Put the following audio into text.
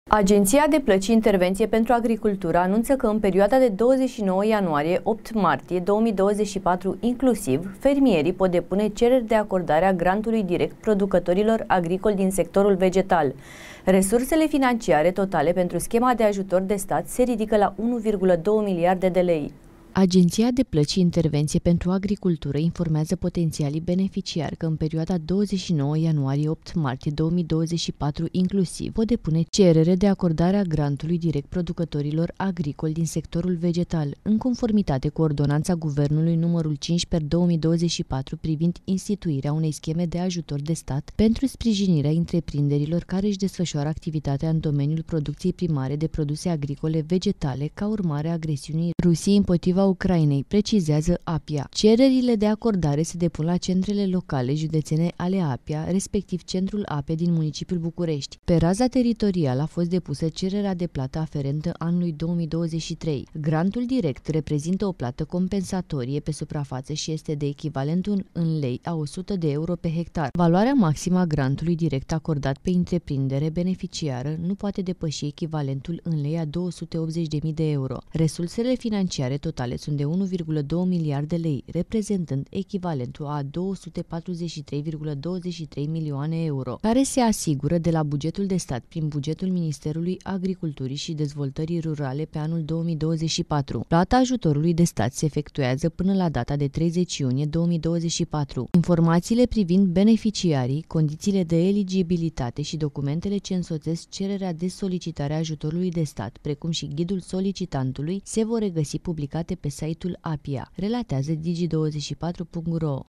Agenția de Plăți și Intervenție pentru Agricultură anunță că în perioada de 29 ianuarie-8 martie 2024 inclusiv, fermierii pot depune cereri de acordare a grantului direct producătorilor agricoli din sectorul vegetal. Resursele financiare totale pentru schema de ajutor de stat se ridică la 1,2 miliarde de lei. Agenția de Plăți și Intervenție pentru Agricultură informează potențialii beneficiari că în perioada 29 ianuarie-8 martie 2024 inclusiv pot depune cerere de acordare a grantului direct producătorilor agricoli din sectorul vegetal, în conformitate cu ordonanța Guvernului numărul 5/2024 privind instituirea unei scheme de ajutor de stat pentru sprijinirea întreprinderilor care își desfășoară activitatea în domeniul producției primare de produse agricole vegetale ca urmare a agresiunii Rusiei împotriva Ucrainei, precizează APIA. Cererile de acordare se depun la centrele locale județene ale APIA, respectiv Centrul APE din municipiul București. Pe raza teritorială a fost depusă cererea de plată aferentă anului 2023. Grantul direct reprezintă o plată compensatorie pe suprafață și este de echivalentul în lei a 100 de euro pe hectar. Valoarea maximă a grantului direct acordat pe întreprindere beneficiară nu poate depăși echivalentul în lei a 280.000 de euro. Resursele financiare totale sunt de 1,2 miliarde lei, reprezentând echivalentul a 243,23 milioane euro, care se asigură de la bugetul de stat prin bugetul Ministerului Agriculturii și Dezvoltării Rurale pe anul 2024. Plata ajutorului de stat se efectuează până la data de 30 iunie 2024. Informațiile privind beneficiarii, condițiile de eligibilitate și documentele ce însoțesc cererea de solicitare a ajutorului de stat, precum și ghidul solicitantului, se vor regăsi publicate pe site-ul APIA, relatează Digi24.ro.